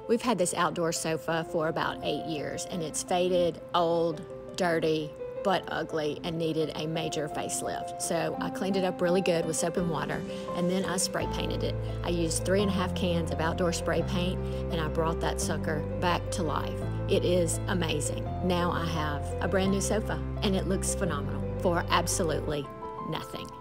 We've had this outdoor sofa for about 8 years, and it's faded, old, dirty, but ugly, and needed a major facelift. So I cleaned it up really good with soap and water, and then I spray painted it. I used 3.5 cans of outdoor spray paint, and I brought that sucker back to life. It is amazing. Now I have a brand new sofa, and it looks phenomenal for absolutely nothing.